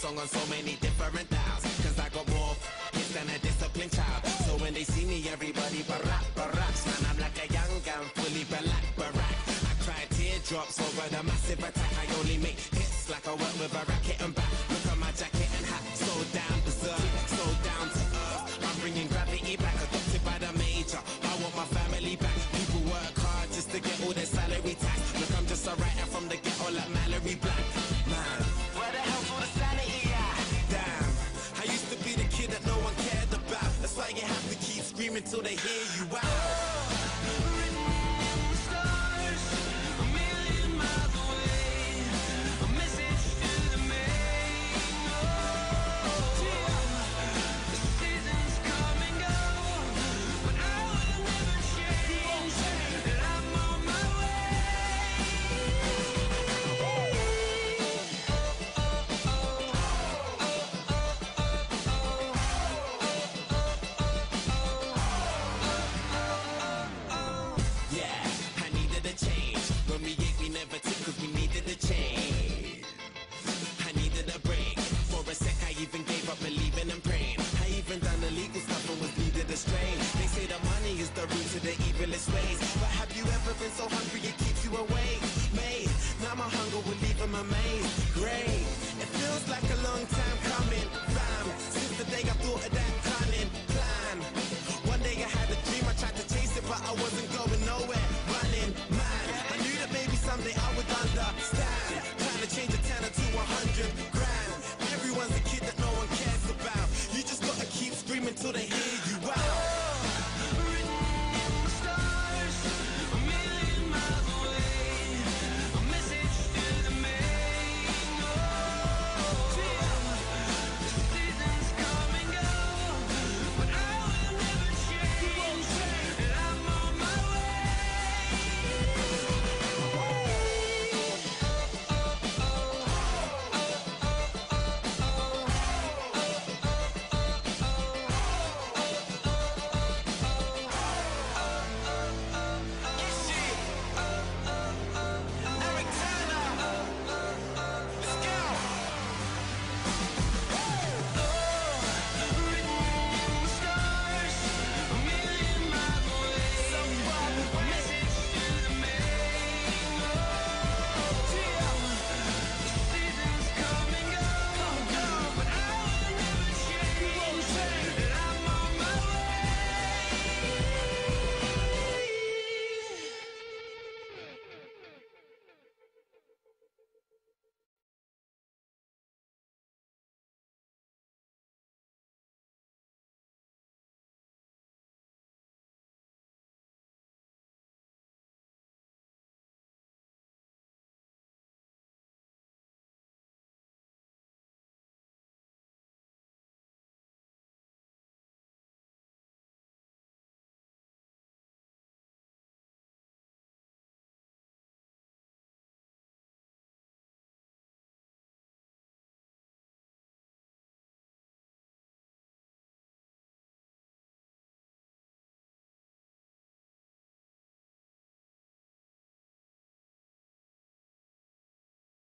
song on so many different dials. Cause I got more hits than a disciplined child. So when they see me, everybody baracks. Man, I'm like a young gun, fully barack. I cry teardrops over the massive attack. I only make hits like I work with a racket and back. Look at my jacket and hat, so down berserk, so down to earth. I'm bringing gravity back, adopted by the major. I want my family back. People work hard just to get all their salary tax. Look, I'm just a writer from the ghetto like Mallory Black. Man, where the hell's all the sanity at? Damn, I used to be the kid that no one cared about. That's why you have to keep screaming till they hear you out. Cause we needed a change. I needed a break. For a sec I even gave up believing and praying. I even done illegal stuff and was needed a strain. They say the money is the root to the evilest ways. But have you ever been so hungry it keeps you awake? Mate, now my hunger will leave them amazed. Great, it feels like a long time